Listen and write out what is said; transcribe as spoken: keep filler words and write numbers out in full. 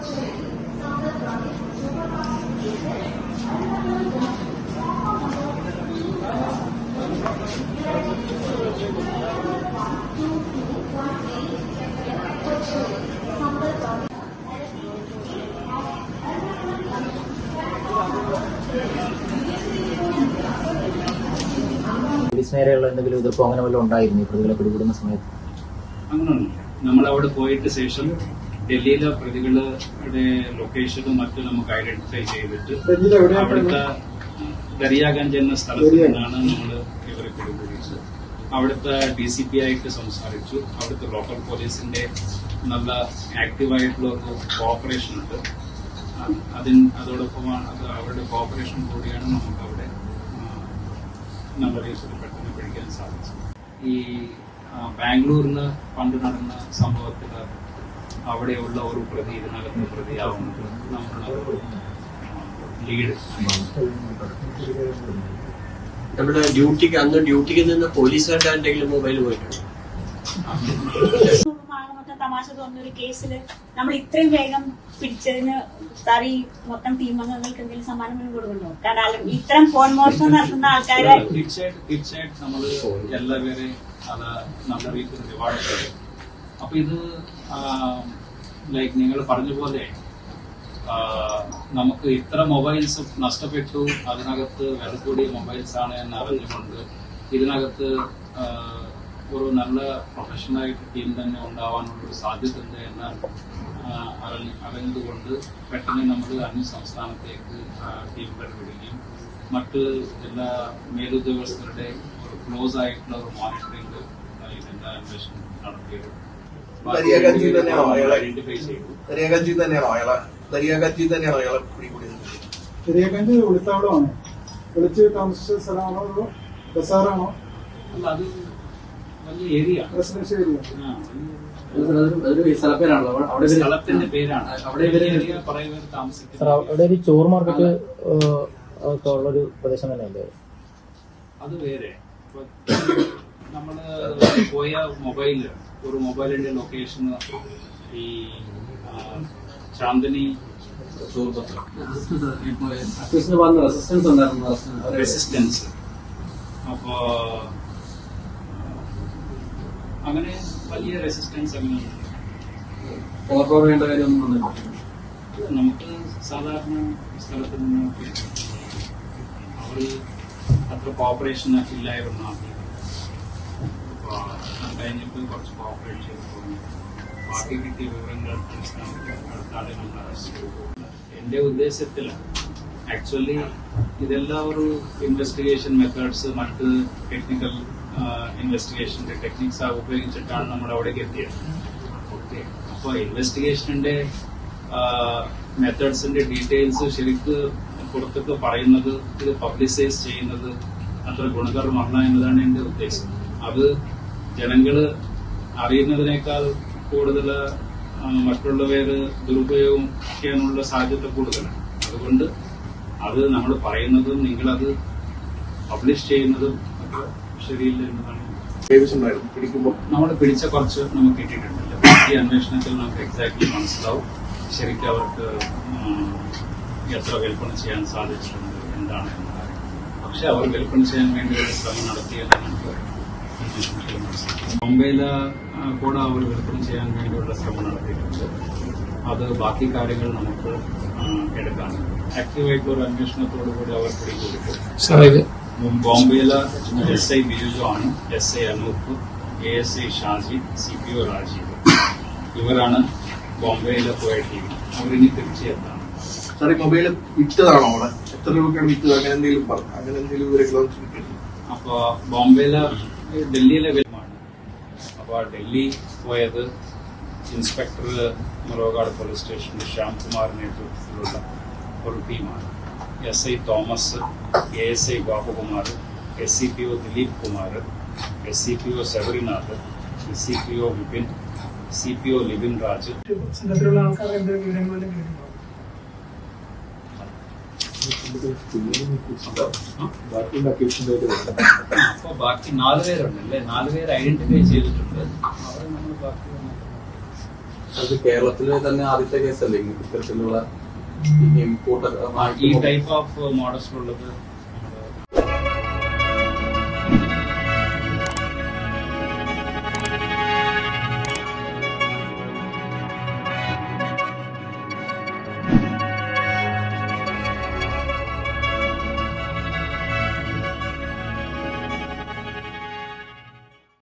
നേരെയുള്ള എന്തെങ്കിലും എതിർപ്പോ അങ്ങനെ വല്ലതും ഉണ്ടായിരുന്നു ഈ പ്രതികളെ പിടികൂടുന്ന സമയത്ത്? അങ്ങനെയൊന്നുമില്ല. നമ്മളവിടെ പോയിട്ട് ശേഷം ഡൽഹിയിലെ പ്രതികളുടെ ലൊക്കേഷനും മറ്റും നമുക്ക് ഐഡന്റിഫൈ ചെയ്തിട്ട് അവിടുത്തെ ദരിയാഗഞ്ച് എന്ന സ്ഥലത്ത് നിന്നാണ് നമ്മൾ ഇവരെ പിടികൂടിയത്. അവിടുത്തെ ഡി സി പി ആയിട്ട് സംസാരിച്ചു. അവിടുത്തെ ലോക്കൽ പോലീസിന്റെ നല്ല ആക്റ്റീവായിട്ടുള്ള ഒരു കോഓപ്പറേഷൻ ഉണ്ട്. അതിന് അതോടൊപ്പമാണ് അത് അവരുടെ കോഓപ്പറേഷൻ കൂടിയാണ് നമുക്ക് അവിടെ നല്ല രീതിയിൽ പെട്ടെന്ന് പിടിക്കാൻ സാധിച്ചു. ഈ ബാംഗ്ലൂരിന് പണ്ട് നടന്ന സംഭവത്തിൽ അവിടെയുള്ള ഒരു പ്രതി ഇതിനകത്ത് പ്രതിയാവുന്നത് നമ്മുടെ ലീഡ്. നമ്മുടെ ഡ്യൂട്ടിക്ക് അന്ന് ഡ്യൂട്ടിക്ക് നിന്ന് പോലീസുകാരുടെ എന്തെങ്കിലും മൊബൈൽ പോയിട്ടുണ്ട്? തമാശ തോന്നുന്ന ഒരു കേസില് നമ്മൾ ഇത്രയും വേഗം പിടിച്ചതിന് സാർ ഈ മൊത്തം ടീം അംഗങ്ങൾക്ക് എന്തെങ്കിലും സമ്മാനം കൊടുക്കണ്ടോ? കാരണം ഇത്തരം ഫോൺ മോഷണം നടത്തുന്ന ആൾക്കാരെ തീർച്ചയായിട്ടും നമ്മള് എല്ലാവരെയും അത് നല്ല രീതിയിൽ റിവാർഡ് ചെയ്യും. അപ്പൊ ഇത് ലൈക്ക് നിങ്ങൾ പറഞ്ഞ പോലെ നമുക്ക് ഇത്ര മൊബൈൽസ് നഷ്ടപ്പെട്ടു, അതിനകത്ത് വില കൂടിയ മൊബൈൽസ് ആണ് എന്ന് അറിഞ്ഞുകൊണ്ട് ഇതിനകത്ത് ഒരു നല്ല പ്രൊഫഷണലായിട്ട് ടീം തന്നെ ഉണ്ടാവാനുള്ളൊരു സാധ്യത ഉണ്ട് എന്ന് അറിഞ്ഞതുകൊണ്ട് പെട്ടെന്ന് നമ്മൾ അന്യ സംസ്ഥാനത്തേക്ക് ടീമുകൾ വിടുകയും മറ്റ് എല്ലാ മേലുദ്യോഗസ്ഥരുടെ ഒരു ക്ലോസ് ആയിട്ടുള്ള ഒരു മോണിറ്ററിംഗ് ഇതിന്റെ അന്വേഷണം നടത്തിയത് ഐഡന്റിഫൈ ചെയ്തു. ദരിയാഗഞ്ച് ഒളിത്താവളമാണോ? ഒളിച്ച് താമസിച്ച സ്ഥലമാണോ അതോ ബസാറാണോ? അല്ല, അത് വലിയ ഏരിയ, റെസിഡൻഷ്യൽ ഏരിയ. സ്ഥലത്തിന്റെ പേരാണ് അവിടെ താമസിക്കുന്നത്. അവിടെ ഒരു ചോർ മാർക്കറ്റ് ഒക്കെ ഉള്ളൊരു പ്രദേശം തന്നെയല്ലേ? അത് വേറെ. നമ്മള് പോയ മൊബൈല് ഒരു മൊബൈലിന്റെ ലൊക്കേഷൻ ഈ ചാന്ദിനി റെസിസ്റ്റൻസ്. അപ്പോ അങ്ങനെ വലിയ റെസിസ്റ്റൻസ് അങ്ങനെ ഓർമ്മ കാര്യമൊന്നും നമുക്ക് സാധാരണ സ്ഥലത്ത് നിന്ന് അവർ അത്ര കോപ്പറേഷൻ ഇല്ലായിരുന്നു ആദ്യം. അപ്പൊ കഴിഞ്ഞിട്ട് കുറച്ച് കോപ്പറേറ്റ് ചെയ്ത് തോന്നി. ബാക്കി കിട്ടിയ വിവരങ്ങൾ അടുത്താണ് നമ്മൾ അറസ്റ്റ് ചെയ്തു. എന്റെ ഉദ്ദേശത്തിൽ ആക്ച്വലി ഇതെല്ലാം ഒരു ഇൻവെസ്റ്റിഗേഷൻ മെത്തേഡ്സ് മറ്റ് ടെക്നിക്കൽ ഇൻവെസ്റ്റിഗേഷന്റെ ടെക്നിക്സ് ഉപയോഗിച്ചിട്ടാണ് നമ്മൾ അവിടേക്ക് എത്തിയത്. ഓക്കെ, അപ്പൊ ഇൻവെസ്റ്റിഗേഷന്റെ മെത്തേഡ്സിന്റെ ഡീറ്റെയിൽസ് ശരിക്ക് പുറത്തൊക്കെ പറയുന്നത്, ഇത് പബ്ലിസൈസ് ചെയ്യുന്നത് അത്ര ഗുണകരമല്ല എന്നതാണ് എന്റെ ഉദ്ദേശം. അത് ജനങ്ങള് അറിയുന്നതിനേക്കാൾ കൂടുതൽ മറ്റുള്ളവര് ദുരുപയോഗം ചെയ്യാനുള്ള സാധ്യത കൂടുതലാണ്. അതുകൊണ്ട് അത് നമ്മൾ പറയുന്നതും നിങ്ങളത് പബ്ലിഷ് ചെയ്യുന്നതും ഒക്കെ ശരിയില്ല എന്നതാണ്. നമ്മൾ പിടിച്ച കുറച്ച് നമുക്ക് കിട്ടിയിട്ടുണ്ട്. ഈ അന്വേഷണത്തിൽ നമുക്ക് എക്സാക്ട്ലി മനസ്സിലാവും ശരിക്കും അവർക്ക് എത്ര വിൽപ്പന ചെയ്യാൻ സാധിച്ചിട്ടുണ്ട് എന്താണ് എന്ന കാര്യം. പക്ഷെ അവർ വിൽപ്പന ചെയ്യാൻ വേണ്ടി ഒരു ശ്രമം നടത്തിയെന്ന് നമുക്ക് ബോംബെയില് കൂടെ അവർ വിൽപ്പന ചെയ്യാൻ വേണ്ടിയുള്ള ശ്രമം നടത്തിയിട്ടുണ്ട്. അത് ബാക്കി കാര്യങ്ങൾ നമുക്ക് എടുക്കാൻ ആക്റ്റീവായിട്ടുള്ള ഒരു അന്വേഷണത്തോടുകൂടി അവർ പിടികൂടിയിട്ട് ബോംബെയിലെ എസ് ഐ ബിജു ആണ്, S I Anoop, A S I Shaji, C P O Rajeev, ഇവരാണ് ബോംബെയിലെ പോയ ടീം. അവരിനി തിരിച്ചെത്താണ്. സാറേ, മൊബൈൽ വിറ്റതാണോ അവിടെ? എത്ര രൂപയ്ക്കാണ് വിറ്റത്? അങ്ങനെ എന്തെങ്കിലും പറഞ്ഞു? അങ്ങനെ എന്തെങ്കിലും വിവരങ്ങൾ? അപ്പൊ ബോംബെയിലെ ഡൽഹിയിലെ വിലമാണ്. അപ്പൊ ഡൽഹി പോയത് ഇൻസ്പെക്ടർ മുറോഗാഡ് പോലീസ് സ്റ്റേഷനിൽ ശ്യാംകുമാർ നേതൃത്വത്തിലുള്ള ഒരു ടീമാണ്. S I Thomas, A S I Babukumar, S C P O Dileep Kumar, S C P O Sabarinath, S C P O Vipin, C P O Libin Raj. അപ്പൊ ബാക്കി നാലുപേരുണ്ടല്ലേ, നാലുപേര് ഐഡന്റിഫൈ ചെയ്തിട്ടുണ്ട്. അവരെ നമ്മൾ ബാക്കി അത് കേരളത്തിലെ തന്നെ ആദ്യത്തെ കേസല്ലേ ഇത്തരത്തിലുള്ള ഇമ്പോർട്ട് ഈ ടൈപ്പ് ഓഫ് മോഡൽസ് ഉള്ളത്